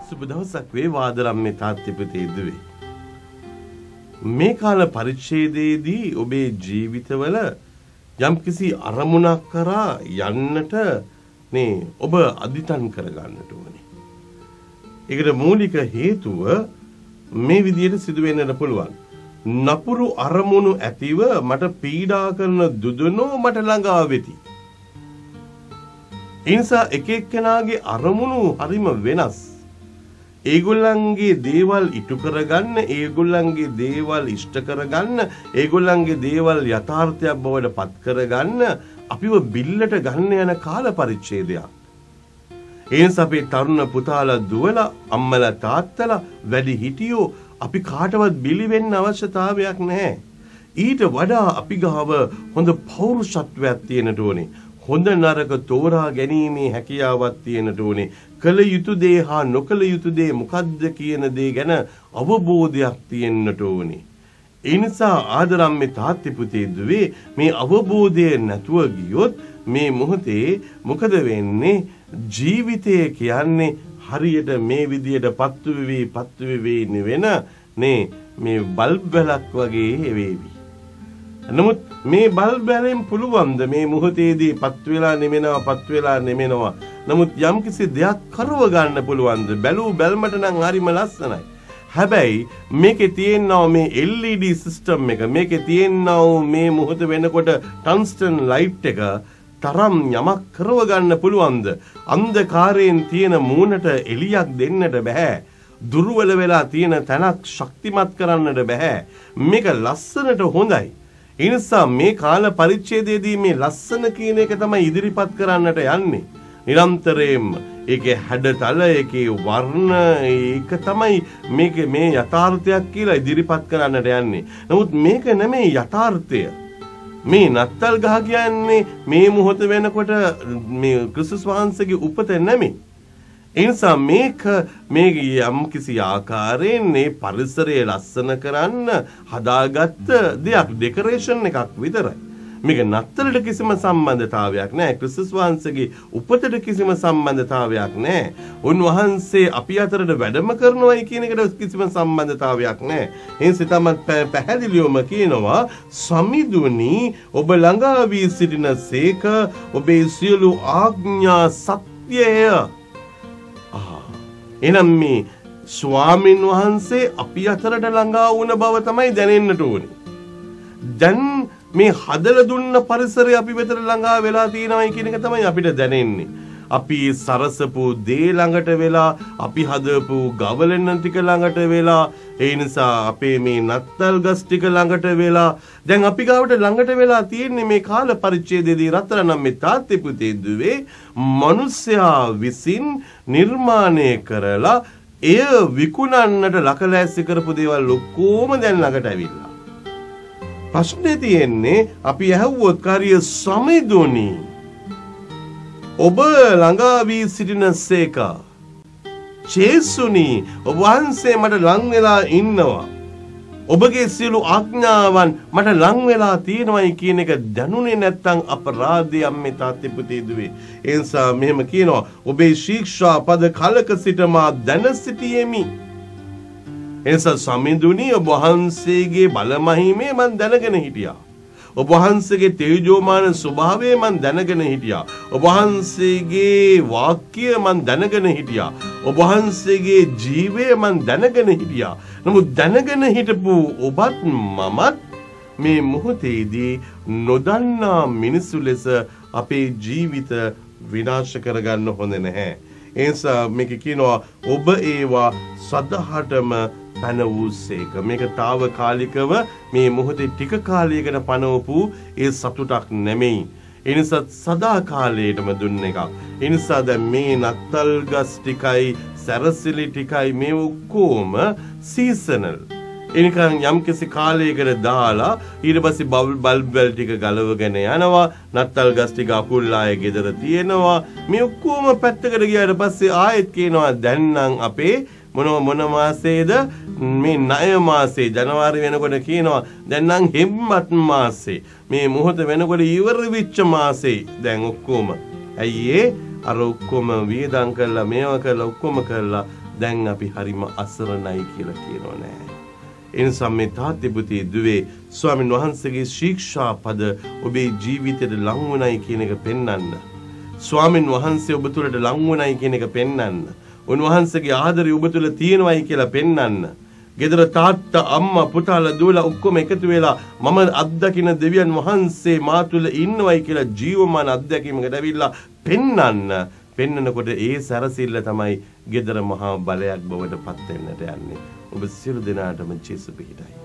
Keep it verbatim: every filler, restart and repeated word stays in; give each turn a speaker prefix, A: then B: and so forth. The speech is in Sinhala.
A: සුබ දවසක් වේවා ආදරම්මේ තාත්තිපතේ දුවේ. මේ කාල පරිච්ඡේදයේදී ඔබේ ජීවිතවල යම්කිසි අරමුණක් කරා යන්නට නේ ඔබ අදිටන් කරගන්නට ඕනේ. ඒකට මූලික හේතුව මේ විදිහට සිදු වෙන්නට පුළුවන්. නපුරු අරමුණු ඇතිව මට පීඩා කරන දුදුනෝ මට ළඟා වෙති. ඒ නිසා එක එක්කෙනාගේ අරමුණු හරිම වෙනස්. ඒගොල්ලන්ගේ දේවල් ඉටු කරගන්න, ඒගොල්ලන්ගේ දේවල් ඉෂ්ට කරගන්න, ඒගොල්ලන්ගේ දේවල් යථාර්ථයක් බවට පත් කරගන්න අපිව බිල්ලට ගන්න යන කාල පරිච්ඡේදයක්. ඒ නිසා අපේ තරුණ පුතාලා දුවලා අම්මලා තාත්තලා වැඩි හිටියෝ අපි කාටවත් බිලි වෙන්න අවශ්‍යතාවයක් නැහැ. ඊට වඩා අපි ගාව හොඳ පෞරුෂත්වයක් තියෙනට ඕනේ. හොඳ නරක තෝරා ගැනීමේ හැකියාවක් තියෙනට ඕනේ. කළ යුතු දේ හා නොකළ යුතු දේ මොකද්ද කියන දේ ගැන අවබෝධයක් තියෙන්නට ඕනේ. ඒ නිසා ආදරම්මේ තාත්ති පුතේ දුවේ මේ අවබෝධය නැතුව ගියොත් මේ මොහොතේ මොකද වෙන්නේ? ජීවිතය කියන්නේ හරියට මේ විදියට පත්තු වෙවි පත්තු වෙවි වෙන නේ මේ බල්බ් වලක් වගේ වේවි. නමුත් මේ බල්බ් වලින් පුළුවන්ද මේ මොහොතේදී පත් වෙලා නෙමෙනවා පත් වෙලා නෙමෙනවා. නමුත් යම්කිසි දෙයක් කරව ගන්න පුළුවන්ද? බැලූ බැල්මට නම් හරිම ලස්සනයි. හැබැයි මේකේ තියෙනවා මේ එල් ඊ ඩී සිස්ටම් එක, මේකේ තියෙනවා මේ මොහොත වෙනකොට ටන්ස්ටන් ලයිට් එක තරම් යමක් කරව ගන්න පුළුවන්ද? අන්ධකාරයෙන් තියෙන මූණට එළියක් දෙන්නට බෑ. දුර්වල වෙලා තියෙන තැනක් ශක්තිමත් කරන්නට බෑ. මේක ලස්සනට හොඳයි. ඒ නිසා මේ කාල පරිච්ඡේදයේදී මේ ලස්සන කියන එක තමයි ඉදිරිපත් කරන්නට යන්නේ. නිරන්තරයෙන්ම ඒකේ හැඩතල, ඒකේ වර්ණ, ඒක තමයි මේක මේ යථාර්ථයක් කියලා ඉදිරිපත් කරන්නට යන්නේ. නමුත් මේක නෙමෙයි යථාර්ථය. මේ නත්තල් ගහ කියන්නේ මේ මොහොත වෙනකොට මේ ක්‍රිස්තුස් වහන්සේගේ උපත නෙමෙයි. ඒ නිසා මේක මේ යම් කිසි ආකාරයෙන් මේ පරිසරය ලස්සන කරන්න හදාගත්ත දෙයක්, ඩෙකොරේෂන් එකක් විතරයි. මේක නත්තලට කිසිම සම්බන්ධතාවයක් නැහැ. ක්‍රිස්තුස් වහන්සේගේ උපතට කිසිම සම්බන්ධතාවයක් නැහැ. උන්වහන්සේ අපි අතරට වැඩම කරනවායි කියන එකට කිසිම සම්බන්ධතාවයක් නැහැ. ඒ නිසා තමයි පැහැදිලිවම කියනවා සමිඳුනි ඔබ ළඟා වී සිටිනසේක ඔබේ සියලු ආඥා සත්‍යය. එනම් මේ ස්වාමීන් වහන්සේ අපි අතරට ළඟා වුණ බව තමයි දැනෙන්නට ඕනේ. දැන් මේ හදලා දුන්න පරිසරය අපි වෙතට ළඟා වෙලා තියෙනවයි කියන එක තමයි අපිට දැනෙන්නේ. අපි සරසපු දේ ළඟට වෙලා, අපි හදපු ගවලෙන් ටික ළඟට වෙලා, ඒ නිසා අපේ මේ නත්තල් ගස් ටික ළඟට වෙලා, දැන් අපි ගාවට ළඟට වෙලා තියෙන්නේ මේ කාල පරිච්ඡේදයේදී රත්තරනම් මේ තාත්ති පුතේ දුවේ මිනිසයා විසින් නිර්මාණය කරලා එය විකුණන්නට ලකලැස්ති කරපු දේවල් ඔක්කොම දැන් ළඟට ඇවිල්ලා. ප්‍රශ්නේ තියෙන්නේ අපි ඇහුවොත් කාර්ය සමිඳුනි ඔබ ළඟා වී සිටිනසේක. ජේසුනි ඔබ වහන්සේ මට ලං වෙලා ඉන්නවා. ඔබගේ සියලු ආඥාවන් මට ලං වෙලා තියෙනවායි කියන එක දැනුනේ නැත්නම් අපරාධයක් මේ තාත්ති පුතේ දුවේ. ඒ නිසා මෙහෙම කියනවා ඔබේ ශික්ෂා පද කලක සිට මා දැන සිටියෙමි. එනිසා සමිඳුනි ඔබ වහන්සේගේ බලමහිමේ මන් දැනගෙන හිටියා. ඔබ වහන්සේගේ තේජෝමාන ස්වභාවය මන් දැනගෙන හිටියා. ඔබ වහන්සේගේ වාක්‍ය මන් දැනගෙන හිටියා. ඔබ වහන්සේගේ ජීවය මන් දැනගෙන හිටියා. නමුත් දැනගෙන හිටපු ඔබත් මමත් මේ මොහොතේදී නොදන්නා මිනිසු ලෙස අපේ ජීවිත විනාශ කරගන්න හොඳ නැහැ. ඒ නිසා මේක කියනවා ඔබ ඒවා සදහටම පන වූසේක. මේක తాවකාලිකව මේ මොහොතේ ටික කාලයකට පනවපු ඒ සතුටක් නෙමෙයි. ඒ නිසා සදා කාලයටම දුන්න එකක්. ඒ නිසා දැන් මේ නත්තල් ගස් ටිකයි සැරසිලි ටිකයි මේ ඔක්කොම සීසනල්. එනිකන් යම් කිසි කාලයකට දාලා ඊට පස්සේ බල්බ් වල ටික ගලවගෙන යනවා. නත්තල් ගස් ටික අකුල්ලායේ ගෙදර තියෙනවා. මේ ඔක්කොම පැත්තකට ගියාට පස්සේ ආයෙත් කියනවා දැන් නම් අපේ මොන මොන මාසේද මේ ණය මාසේ ජනවාරි වෙනකොට කියනවා දැන් නම් හෙම්මත් මාසේ මේ මොහොත වෙනකොට ඉවර වෙච්ච මාසේ දැන් ඔක්කොම ඇයි ඒ අර ඔක්කොම වියදම් කරලා මේවා කරලා ඔක්කොම කරලා දැන් අපි හරිම අසරණයි කියලා කියනෝ නෑ. එනිසා මේ තාත්තේ පුතේ දුවේ ස්වාමීන් වහන්සේගේ ශික්ෂා පද ඔබේ ජීවිතයට ලං වුණයි කියන එක පෙන්වන්න. ස්වාමීන් වහන්සේ ඔබ තුළට ලං වුණයි කියන එක පෙන්වන්න. උන්වහන්සේගේ ආදරය ඔබ තුළ තියෙනවයි කියලා පෙන්වන්න. ගෙදර තාත්තා අම්මා පුතාලා දුවලා ඔක්කොම එකතු වෙලා මම අත්දකින්න දෙවියන් වහන්සේ මා තුළ ඉන්නවයි කියලා ජීවමාන අත්දැකීමකට ඇවිල්ලා පෙන්වන්න. පෙන්නකොට ඒ සැරසිල්ල තමයි ගෙදර මහා බලයක් බවට පත් වෙන්නට යන්නේ. ඔබ සියලු දෙනාටම ජේසු පිහිටයි.